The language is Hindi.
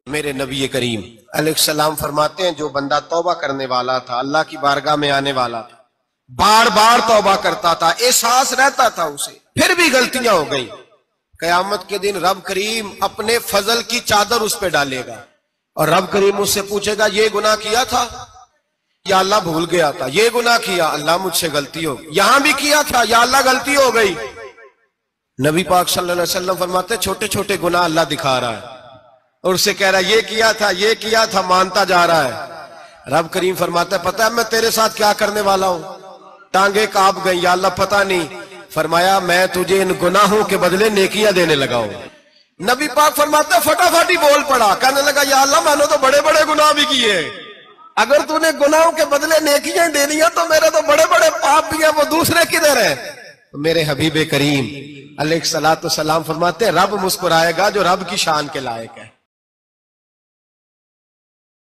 मेरे नबी करीम अलैहिस्सलाम फरमाते हैं, जो बंदा तौबा करने वाला था, अल्लाह की बारगाह में आने वाला था, बार बार तौबा करता था, एहसास रहता था उसे, फिर भी गलतियां हो गई, कयामत के दिन रब करीम अपने फजल की चादर उस पर डालेगा और रब करीम उससे पूछेगा, ये गुनाह किया था या अल्लाह भूल गया था? ये गुनाह किया, अल्लाह मुझसे गलती हो गई। यहां भी किया था या अल्लाह गलती हो गई? नबी पाक सल्लल्लाहु अलैहि वसल्लम फरमाते, छोटे छोटे गुनाह अल्लाह दिखा रहा है और उससे कह रहा है, ये किया था, मानता जा रहा है। रब करीम फरमाता है, पता है मैं तेरे साथ क्या करने वाला हूं? टांगे कांप गई, या अल्लाह पता नहीं। फरमाया, मैं तुझे इन गुनाहों के बदले नेकियां देने लगा हूं। नबी पाक फरमाता है, फटाफट ही बोल पड़ा, कहने लगा, या अल्लाह मैंने तो बड़े बड़े गुनाह भी किए, अगर तूने गुनाहों के बदले नेकियां देनी है तो मेरे तो बड़े बड़े पाप भी है, वो दूसरे किधर है? तो मेरे हबीब करीम अलैहिस्सलातु वस्सलाम फरमाते, रब मुस्कुराएगा जो रब की शान के लायक है।